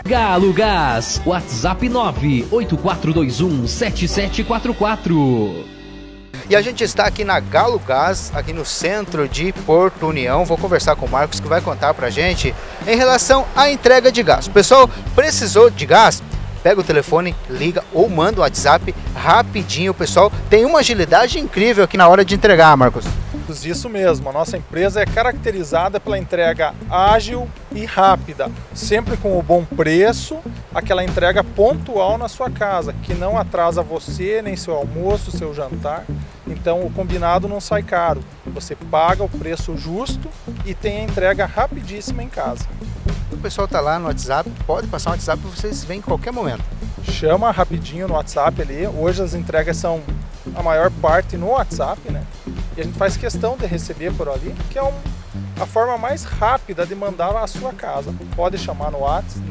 Galo Gás, WhatsApp 984217744. E a gente está aqui na Galo Gás, aqui no centro de Porto União. Vou conversar com o Marcos, que vai contar pra gente em relação à entrega de gás. O pessoal precisou de gás? Pega o telefone, liga ou manda o WhatsApp rapidinho. O pessoal tem uma agilidade incrível aqui na hora de entregar, Marcos. Isso mesmo, a nossa empresa é caracterizada pela entrega ágil e rápida, sempre com o bom preço, aquela entrega pontual na sua casa, que não atrasa você, nem seu almoço, seu jantar. Então o combinado não sai caro, você paga o preço justo e tem a entrega rapidíssima em casa. O pessoal está lá no WhatsApp, pode passar um WhatsApp e vocês vêm em qualquer momento. Chama rapidinho no WhatsApp ali, hoje as entregas são a maior parte no WhatsApp, né? E a gente faz questão de receber por ali, que é a forma mais rápida de mandar à sua casa. Pode chamar no WhatsApp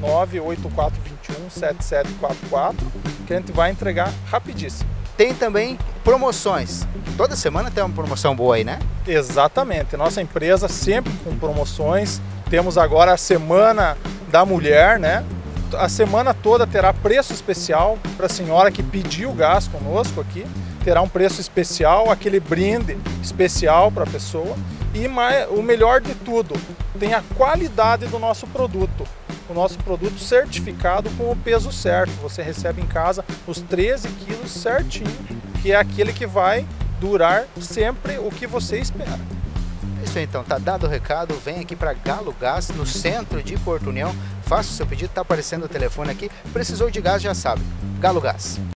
984217744, que a gente vai entregar rapidíssimo. Tem também promoções. Toda semana tem uma promoção boa aí, né? Exatamente. Nossa empresa sempre com promoções. Temos agora a Semana da Mulher, né? A semana toda terá preço especial para a senhora que pediu gás conosco aqui. Terá um preço especial, aquele brinde especial para a pessoa. E o melhor de tudo, tem a qualidade do nosso produto. O nosso produto certificado com o peso certo. Você recebe em casa os 13 quilos certinho, que é aquele que vai durar sempre o que você espera. Isso aí, então, tá dado o recado, vem aqui para Galo Gás, no centro de Porto União, faça o seu pedido, tá aparecendo o telefone aqui, precisou de gás, já sabe, Galo Gás.